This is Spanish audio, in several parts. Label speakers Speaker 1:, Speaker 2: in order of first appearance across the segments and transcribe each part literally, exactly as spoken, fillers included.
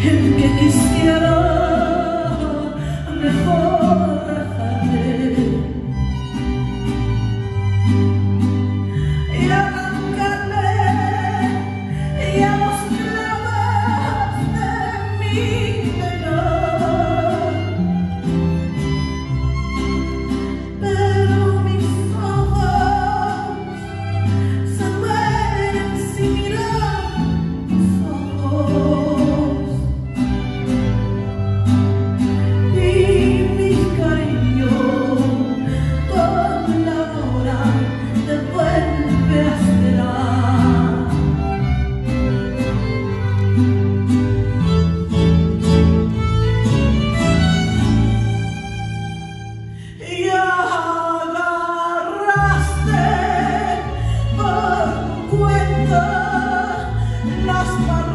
Speaker 1: el que quisiera mejor dejarle y arrancarle ya los clavos de mi pena, pero mis ojos se mueren sin mirar tus ojos, y mi cariño con la hora te vuelve a esperar. Y agarraste por tu cuenta las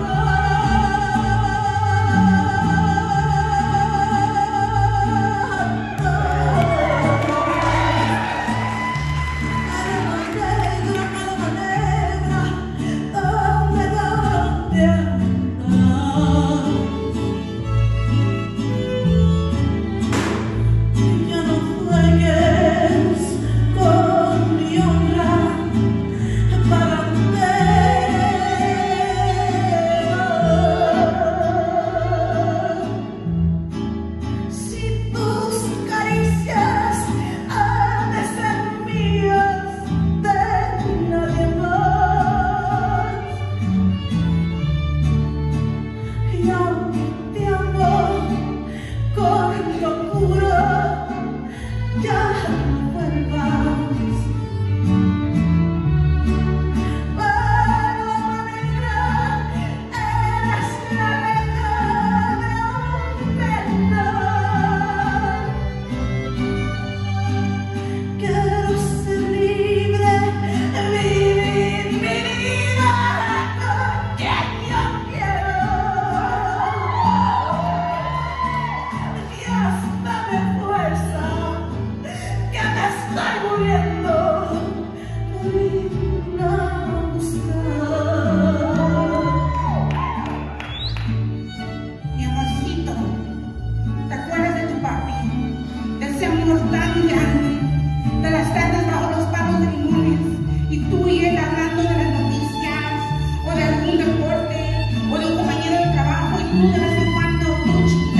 Speaker 1: tan grande, de las tardes bajo los palos de limones, y tú y él hablando de las noticias, o de algún deporte, o de un compañero de trabajo, y tú de vez en cuando, tú chiquita,